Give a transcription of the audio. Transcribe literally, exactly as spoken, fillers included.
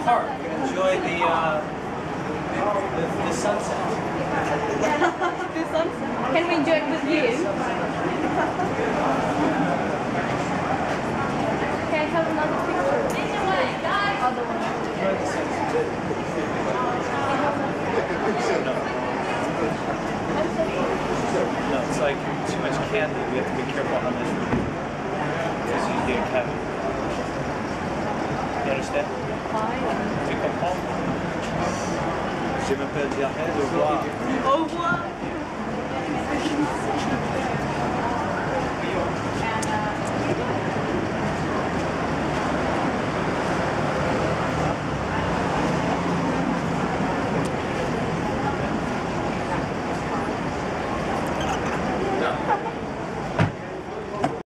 park. We're going to enjoy the, uh, the, the sunset. The sunset. Can we enjoy it with you? Can I have another picture? Other one. No, it's like too much candy. We have to be careful on this because you get Kevin. You understand? Tu comprends? Je m'appelle Jared. Au revoir. Au revoir.